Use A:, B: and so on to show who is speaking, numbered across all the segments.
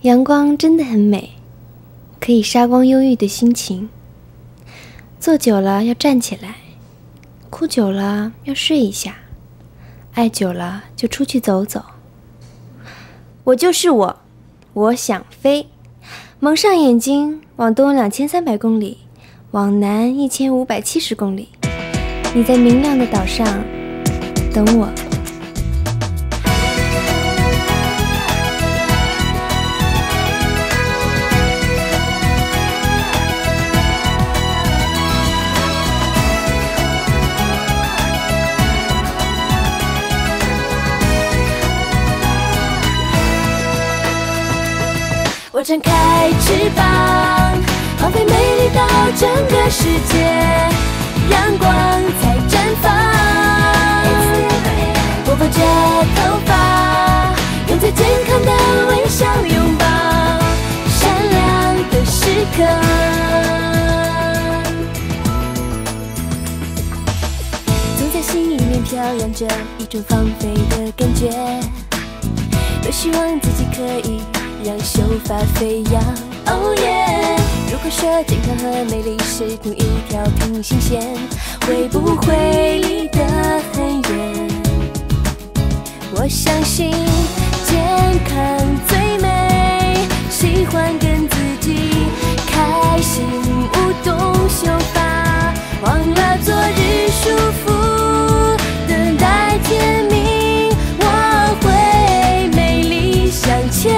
A: 阳光真的很美，可以杀光忧郁的心情。坐久了要站起来，哭久了要睡一下，爱久了就出去走走。我就是我，我想飞。蒙上眼睛，往东2300公里，往南1570公里。你在明亮的岛上等我。
B: 我展开翅膀，放飞美丽到整个世界，阳光在绽放。我抱着头发，用最健康的微笑拥抱闪亮的时刻。总在心里面飘扬着一种放飞的感觉，多希望自己可以让秀发飞扬。Oh yeah！ 如果说健康和美丽是同一条平行线，会不会离得很远？我相信健康最美，喜欢跟自己开心舞动秀发，忘了昨日束缚，等待天明，我会美丽向前。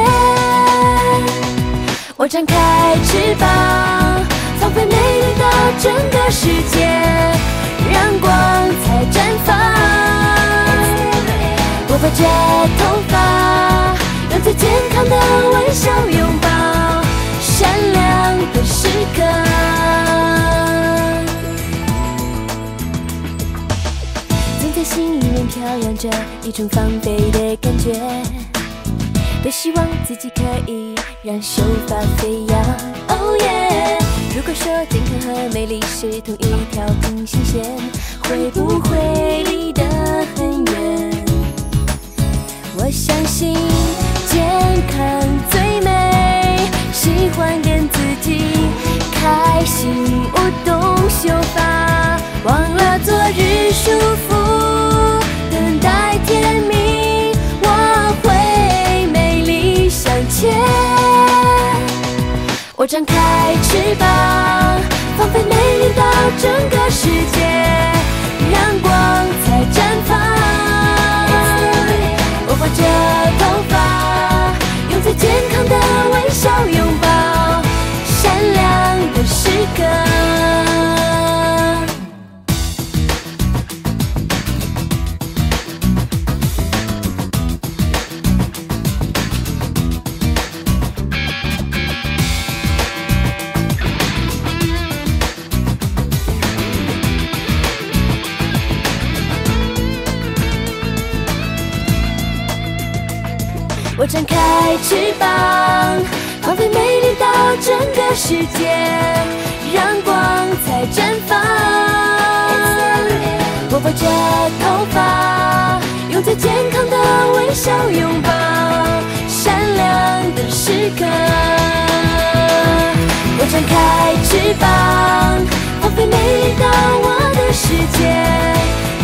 B: 我展开翅膀，放飞美丽到整个世界，阳光在绽放。我抱着头发，用最健康的微笑拥抱闪亮的时刻。总在心里面飘扬着一种放飞的感觉，多希望自己可以让秀发飞扬。Oh yeah！ 如果说健康和美丽是同一条平行线，会不会离得很远？我相信健康最美，喜欢跟自己开心舞动秀发，忘了昨日束缚，等待天明，我会美丽向前。我展开翅膀，放飞美丽到整个世界，阳光在绽放。我抱着头发，用最健康的微笑拥抱闪亮的时刻。我展开翅膀，放飞美丽到整个世界，阳光在绽放。我抱着头发，用最健康的微笑拥抱闪亮的时刻。我展开翅膀，放飞美丽到我的世界，